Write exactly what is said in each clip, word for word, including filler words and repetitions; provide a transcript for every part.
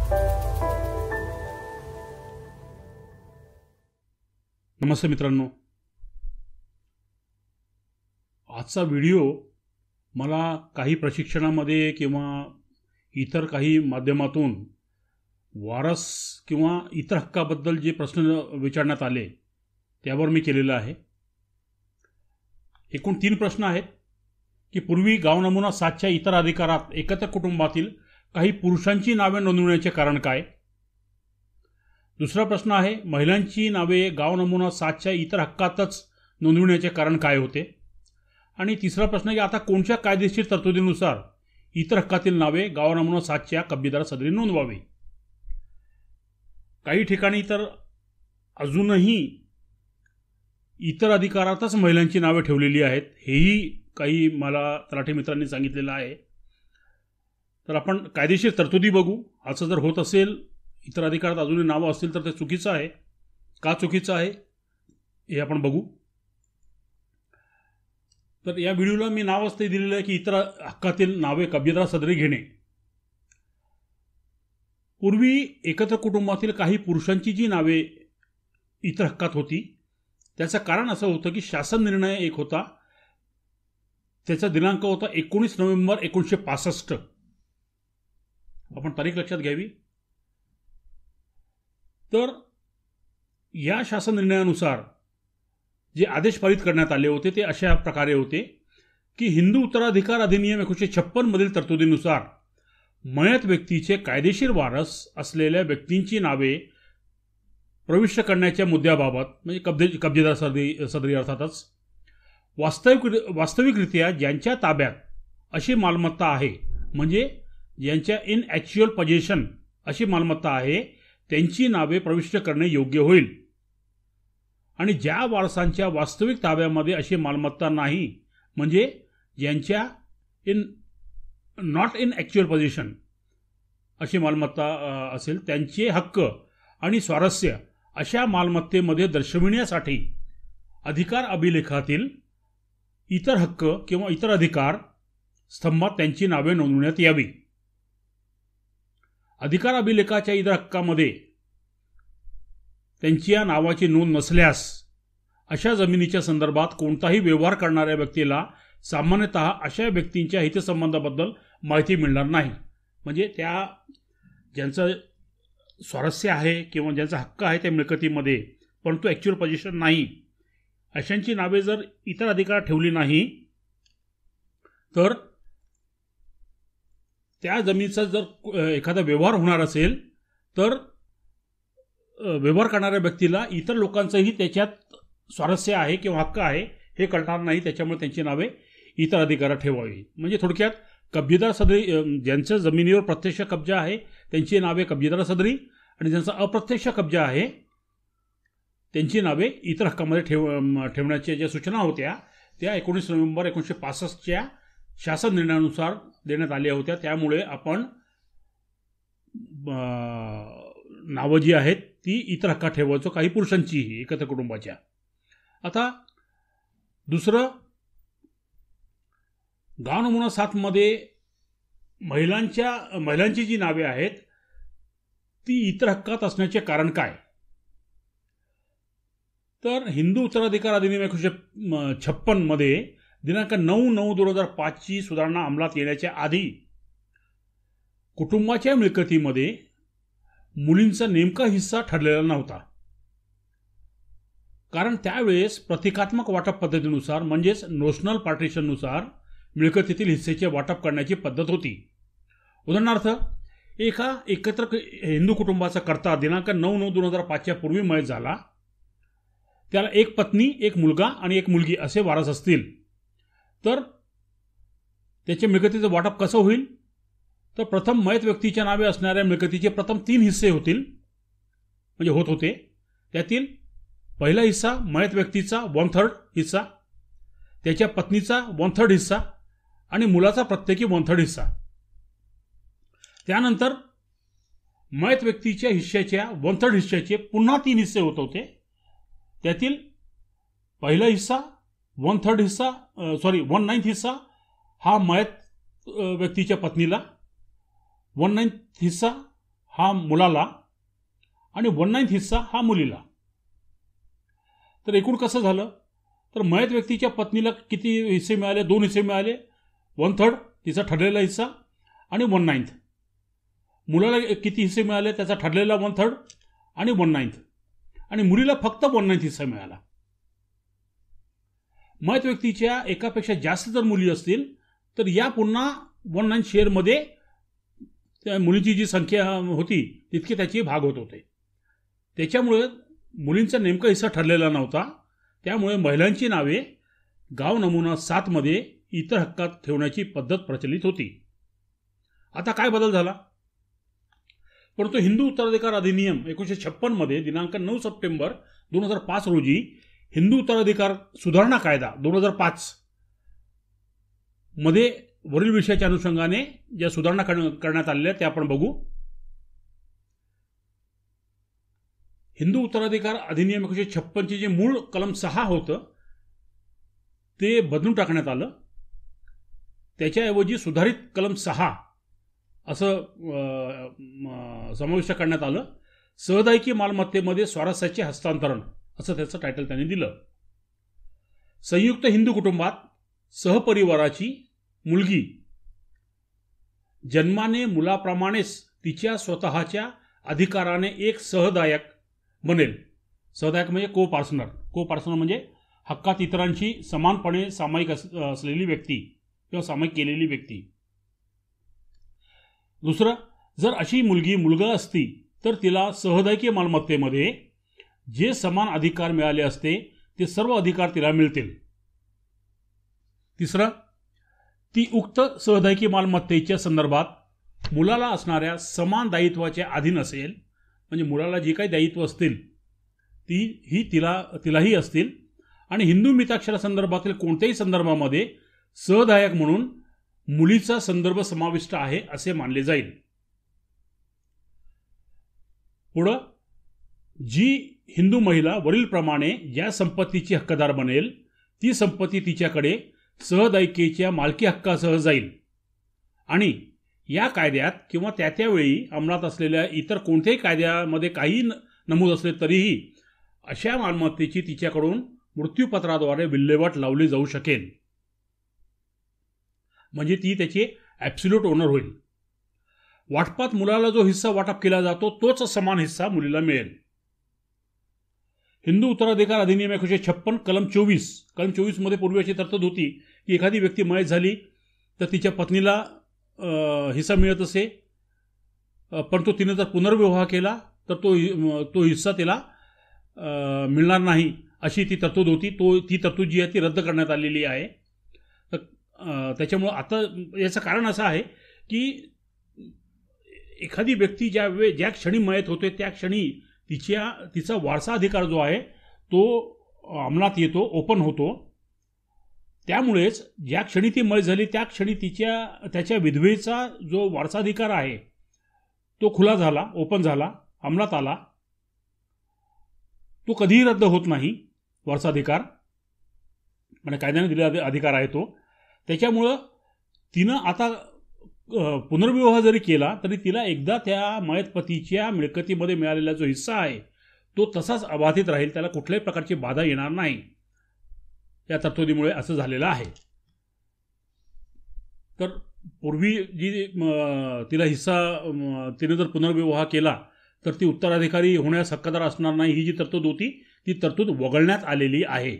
नमस्ते मित्रांनो, आजचा व्हिडिओ मला काही प्रशिक्षणामध्ये किंवा इतर काही माध्यमातून वारस किंवा इतर हक्काबद्दल जे प्रश्न विचारण्यात आले त्यावर मी केलेला आहे। एकूण तीन प्रश्न आहेत की पूर्वी गाव नमुना सातच्या इतर अधिकारात एकत्र कुटुंबातील काही पुरुषांची नावे नोंदवण्याचे कारण काय। दुसरा प्रश्न आहे, महिलांची नावे गाव नमुना सातच्या इतर हक्कातच नोंदवण्याचे कारण काय होते। आणि तिसरा प्रश्न आहे की आता कोणत्या कायदेशीर तरतुदीनुसार इतर हक्कातील नावे गाव नमुना सातच्या कब्जेदार सदरी नोंदवावी। काही ठिकाणी तर अजूनही इतर अधिकारातच महिलांची नावे ठेवलेली आहेत, हेही काही मला तलाठी मित्रांनी सांगितलेलं आहे। तर आपण कायदेशीर तरतुदी बघू। असं जर होत असेल, इतर अधिकारात अजूनही नावं असतील तर ते चुकीचं आहे। का चुकीचं आहे हे आपण बघू। तर या व्हिडिओला मी नाव असते दिलेलं आहे की इतर हक्कातील नावे कब्जेदार सदरी घेणे। पूर्वी एकत्र कुटुंबातील काही पुरुषांची जी नावे इतर हक्कात होती त्याचं कारण असं होतं की शासन निर्णय एक होता, त्याचा दिनांक होता एकोणीस नोव्हेंबर एकोणीसशे पासष्ट। आपण तारीख लक्षात घ्यावी। तर या शासन निर्णयानुसार जे आदेश पारित करण्यात आले होते ते अशा प्रकारे होते की हिंदू उत्तराधिकार अधिनियम एकोणीसशे छप्पन मधील तरतुदीनुसार मयत व्यक्तीचे कायदेशीर वारस असलेल्या व्यक्तींची नावे प्रविष्ट करण्याच्या मुद्द्याबाबत, म्हणजे कब्जे कब्जेदार सदरी सदरी अर्थातच वास्तविक वास्तविकरित्या ज्यांच्या ताब्यात अशी मालमत्ता आहे, म्हणजे ज्यांच्या इन ॲक्च्युअल पोजेशन अशी मालमत्ता आहे, त्यांची नावे प्रविष्ट करणे योग्य होईल। आणि ज्या वारसांच्या वास्तविक ताब्यामध्ये अशी मालमत्ता नाही, म्हणजे ज्यांच्या in not in actual position अशी मालमत्ता असेल, त्यांचे हक्क आणि स्वारस्य अशा मालमत्तेमध्ये दर्शविण्यासाठी अधिकार अभिलेखातील इतर हक्क किंवा इतर अधिकार स्तंभात त्यांची नावे नोंदवण्यात यावी। अधिकार अभिलेखाच्या इतर हक्कामध्ये त्यांची या नावाची नोंद नसल्यास अशा जमिनीच्या संदर्भात कोणताही व्यवहार करणाऱ्या व्यक्तीला सामान्यतः अशा व्यक्तींच्या हितसंबंधाबद्दल माहिती मिळणार नाही। म्हणजे त्या ज्यांचं स्वारस्य आहे किंवा ज्यांचा हक्क आहे त्या मिळकतीमध्ये परंतु ॲक्च्युअल पोझिशन नाही, अशांची नावे जर इतर अधिकार ठेवली नाही तर त्या जमिनीचा जर एखादा व्यवहार होणार असेल तर व्यवहार करणाऱ्या व्यक्तीला इतर लोकांचंही त्याच्यात स्वारस्य आहे किंवा हक्क आहे हे कळणार नाही। त्याच्यामुळे त्यांची नावे इतर अधिकारात ठेवावी। म्हणजे थोडक्यात कब्जेदार सदरी, ज्यांच्या जमिनीवर प्रत्यक्ष कब्जा आहे त्यांची नावे कब्जेदार सदरी, आणि ज्यांचा अप्रत्यक्ष कब्जा आहे त्यांची नावे इतर हक्कामध्ये ठेव ठेवण्याच्या ज्या सूचना होत्या त्या एकोणीस नोव्हेंबर एकोणीसशे पासष्टच्या शासन निर्णयानुसार देण्यात आल्या होत्या। त्यामुळे आपण नावं जी आहेत ती इतर हक्कात ठेवायचो, काही पुरुषांचीही एकत्र कुटुंबाच्या। आता दुसरं, गाव नमुना सात मध्ये महिलांच्या महिलांची जी नावे आहेत ती इतर हक्कात असण्याचे कारण काय। तर हिंदू उत्तराधिकार अधिनियम एकोणीसशे छप्पन मध्ये दिनांक नऊ नऊ दोन हजार पाच ची सुधारणा अंमलात येण्याच्या आधी कुटुंबाच्या मिळकतीमध्ये मुलींचा नेमका हिस्सा ठरलेला नव्हता। कारण त्यावेळेस प्रतिकात्मक वाटप पद्धतीनुसार, म्हणजेच नोशनल पार्टिशननुसार मिळकतीतील हिस्सेचे वाटप करण्याची पद्धत होती। उदाहरणार्थ, एका एकत्र हिंदू कुटुंबाचा कर्ता दिनांक नऊ नऊ दोन हजार पाचच्या पूर्वी मयत झाला, त्याला एक पत्नी, एक मुलगा आणि एक मुलगी असे वारस असतील तर त्याच्या मिळकतीचं वाटप कसं होईल। तर प्रथम मयत व्यक्तीच्या नावे असणाऱ्या मिळकतीचे प्रथम तीन हिस्से होतील, म्हणजे होत होते। त्यातील पहिला हिस्सा मयत व्यक्तीचा वन थर्ड हिस्सा, त्याच्या पत्नीचा वन थर्ड हिस्सा आणि मुलाचा प्रत्येकी वन थर्ड हिस्सा। त्यानंतर मयत व्यक्तीच्या हिस्स्याच्या वन थर्ड हिस्स्याचे पुन्हा तीन हिस्से होत होते। त्यातील पहिला हिस्सा वन थर्ड हिस्सा सॉरी वन नाइन्थ हिस्सा हा मयत व्यक्तीच्या पत्नीला, वन नाइन्थ हिस्सा हा मुलाला आणि वन नाईन्थ हिस्सा हा मुलीला. तर एकूण कसं झालं तर मयत व्यक्तीच्या पत्नीला किती हिस्से मिळाले? दोन हिस्से मिळाले. वन थर्ड तिचा ठरलेला हिस्सा आणि वन नाईन्थ. मुलाला किती हिस्से मिळाले? त्याचा ठरलेला वन थर्ड आणि वन नाईन्थ. आणि मुलीला फक्त वन नाईन्थ हिस्सा मिळाला. मयत व्यक्तीच्या एकापेक्षा जास्त जर मुली असतील तर या पुन्हा वन नाईन्थ शेअरमध्ये त्या मुलीची जी संख्या होती तितके त्याचे भाग होत होते. त्याच्यामुळे मुलींचा नेमका हिस्सा ठरलेला नव्हता. त्यामुळे महिलांची नावे गाव नमुना सातमध्ये इतर हक्कात ठेवण्याची पद्धत प्रचलित होती. आता काय बदल झाला? परंतु हिंदू उत्तराधिकार अधिनियम एकोणीसशे छप्पन मध्ये दिनांक नऊ सप्टेंबर दोन हजार पाच रोजी हिंदू उत्तराधिकार सुधारणा कायदा दोन हजार पाच मध्ये वरील विषयाच्या अनुषंगाने ज्या सुधारणा करण्यात आलेल्या त्या आपण बघू. हिंदू उत्तराधिकार अधिनियम एकोणीसशे छप्पनचे जे मूळ कलम सहा होतं ते बदलून टाकण्यात आलं. त्याच्याऐवजी सुधारित कलम सहा असं समाविष्ट करण्यात आलं. सहदायकी मालमत्तेमध्ये स्वारस्याचे हस्तांतरण असं त्याचं टायटल त्यांनी दिलं. संयुक्त हिंदू कुटुंबात सहपरिवाराची मुलगी जन्माने मुलाप्रमाणेच तिच्या स्वतःच्या अधिकाराने एक सहदायक बनेल. सहदायक म्हणजे को पार्सनर. को पार्सनर म्हणजे हक्कात इतरांशी समानपणे सामायिक असलेली व्यक्ती किंवा सामायिक केलेली व्यक्ती. दुसरं, जर अशी मुलगी मुलगा असती तर तिला सहदायकी मालमत्तेमध्ये जे समान अधिकार मिळाले असते ते सर्व अधिकार तिला मिळतील. तिसरं, ती उक्त सहदायकी मालमत्तेच्या संदर्भात मुलाला असणाऱ्या समान दायित्वाच्या अधीन असेल. म्हणजे मुलाला जी काही दायित्व असतील ती ही तिला तिलाही असतील. आणि हिंदू मिताक्षरा संदर्भातील कोणत्याही संदर्भामध्ये सहदायक म्हणून मुलीचा संदर्भ समाविष्ट आहे असे मानले जाईल. पुढं, जी हिंदू महिला वरीलप्रमाणे ज्या संपत्तीची हक्कदार बनेल ती संपत्ती तिच्याकडे सहदायिकेच्या मालकी हक्कासह जाईल. आणि या कायद्यात किंवा त्या त्यावेळी अंमलात असलेल्या इतर कोणत्याही कायद्यामध्ये काही नमूद असले तरीही अशा मालमत्तेची तिच्याकडून मृत्यूपत्राद्वारे विल्हेवाट लावली जाऊ शकेल. म्हणजे ती त्याची ॲब्सोल्यूट ओनर होईल. वाटपात मुलाला जो हिस्सा वाटप केला जातो तोच समान हिस्सा मुलीला मिळेल. हिंदू उत्तराधिकार अधिनियम एकोणीसशे छप्पन कलम चोवीस कलम चोवीस मध्ये पूर्वी अशी तरतूद होती की एखादी व्यक्ती मयत झाली तर तिच्या पत्नीला हिस्सा मिळत असे. परंतु तिने जर पुनर्विवाह केला तर तो तो हिस्सा तिला मिळणार नाही अशी ती तरतूद होती. तो ती तरतूद जी आहे ती रद्द करण्यात आलेली आहे. तर त्याच्यामुळं आता याचं कारण असं आहे की एखादी व्यक्ती ज्या वे ज्या क्षणी मयत होते त्या क्षणी तिच्या तिचा वारसा अधिकार जो आहे तो अंमलात येतो, ओपन होतो. त्यामुळेच ज्या क्षणी ती मयत झाली त्या क्षणी तिच्या त्याच्या विधवेचा जो वारसाधिकार आहे तो खुला झाला, ओपन झाला, अंमलात आला. तो कधीही रद्द होत नाही वारसाधिकार, म्हणजे कायद्याने दिलेला अधिकार आहे तो. त्याच्यामुळं तिनं आता पुनर्विवाह जरी केला तरी तिला एकदा त्या मयत पतीच्या मिळकतीमध्ये मिळालेला जो हिस्सा आहे तो तसाच अबाधित राहील. त्याला कुठल्याही प्रकारची बाधा येणार नाही. या तरतुदीमुळे असं झालेलं आहे. तर पूर्वी जी तिला हिस्सा तिने जर पुनर्विवाह केला तर ती उत्तराधिकारी होण्यास हक्कदार असणार नाही ही जी तरतूद होती ती तरतूद वगळण्यात आलेली आहे.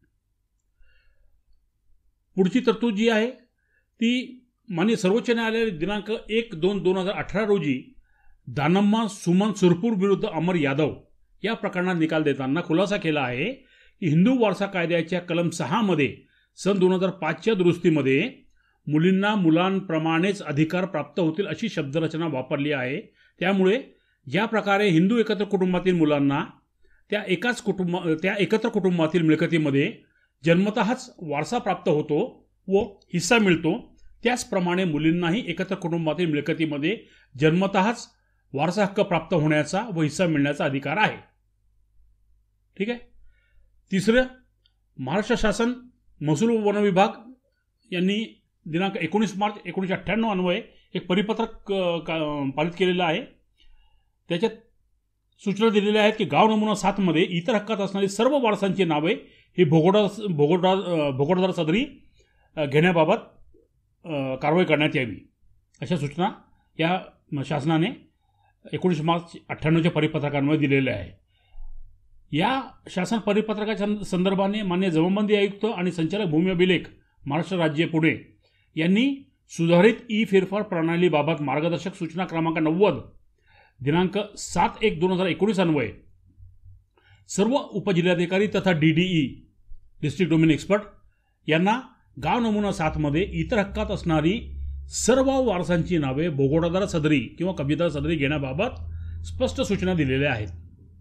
पुढची तरतूद जी आहे ती माननीय सर्वोच्च न्यायालय दिनांक एक दोन दोन हजार अठरा रोजी दानम्मा सुमन सुरपूर विरुद्ध अमर यादव या प्रकरणात निकाल देताना खुलासा केला आहे की हिंदू वारसा कायद्याच्या कलम सहा मध्ये सन दोन हजार पाचच्या दुरुस्तीमध्ये मुलींना मुलांप्रमाणेच अधिकार प्राप्त होतील अशी शब्दरचना वापरली आहे. त्यामुळे ज्या प्रकारे हिंदू एकत्र कुटुंबातील मुलांना त्या एकाच कुटुंब त्या एकत्र कुटुंबातील मिळकतीमध्ये जन्मतःच वारसा प्राप्त होतो व हिस्सा मिळतो त्याचप्रमाणे मुलींनाही एकत्र कुटुंबातील मिळकतीमध्ये जन्मतःच वारसा हक्क प्राप्त होण्याचा व हिस्सा मिळण्याचा अधिकार आहे. ठीक आहे. तिसरं, महाराष्ट्र शासन महसूल व वन विभाग यांनी दिनांक एकोणीस मार्च एकोणीसशे अठ्ठ्याण्णव अन्वये एक परिपत्रक पारित केलेलं आहे. त्याच्यात सूचना दिलेल्या आहेत की गाव नमुना सातमध्ये इतर हक्कात असणारी सर्व वारसांची नावे ही भोगोडा भोगोडा भोगोडदार सदरी घेण्याबाबत कारवाई करण्यात यावी, अशा सूचना या शासनाने एकोणीस मार्च अठ्ठ्याण्णवच्या परिपत्रकान्वये दिलेल्या आहे. या शासन परिपत्रकाच्या संदर्भाने मान्य जमाबंदी आयुक्त आणि संचालक भूमी अभिलेख महाराष्ट्र राज्य पुणे यांनी सुधारित ई फेरफार प्रणालीबाबत मार्गदर्शक सूचना क्रमांक नव्वद दिनांक सात एक दोन हजार एकोणीस अन्वये सर्व उपजिल्हाधिकारी तथा D D E district domain expert यांना गाव नमुना सातमध्ये इतर हक्कात असणारी सर्व वारसांची नावे भोगोडादार सदरी किंवा कब्जेदार सदरी घेण्याबाबत स्पष्ट सूचना दिलेल्या आहेत.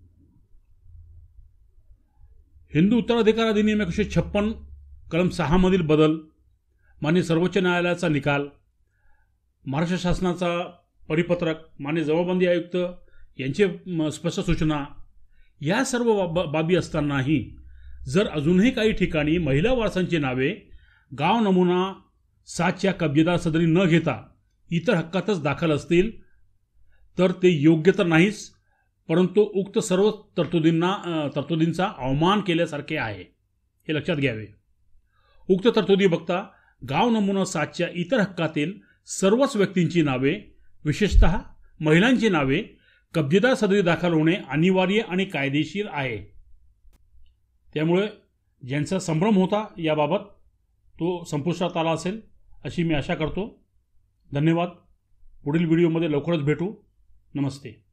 हिंदू उत्तराधिकार अधिनियम एकोणीसशे छप्पन कलम सहा मधील बदल, मान्य सर्वोच्च न्यायालयाचा निकाल, महाराष्ट्र शासनाचा परिपत्रक, मान्य जमाबंदी आयुक्त यांचे स्पष्ट सूचना, या सर्व बाबी असतानाही जर अजूनही काही ठिकाणी महिला वारसांची नावे गाव नमुना सातच्या कब्जेदार सदरी न घेता इतर हक्कातच दाखल असतील तर ते योग्य तर नाहीच, परंतु उक्त सर्व तरतुदींना तरतुदींचा अवमान केल्यासारखे आहे, हे लक्षात घ्यावे. उक्त तरतुदी बघता गाव नमुना सातच्या इतर हक्कातील सर्वच व्यक्तींची नावे, विशेषतः महिलांची नावे कब्जेदार सदरी दाखल होणे अनिवार्य आणि कायदेशीर आहे. त्यामुळे ज्यांचा संभ्रम होता याबाबत तो संपुष्टात आला असेल अशी मी आशा करतो. धन्यवाद. पुढील व्हिडिओमध्ये लवकरच भेटू. नमस्ते.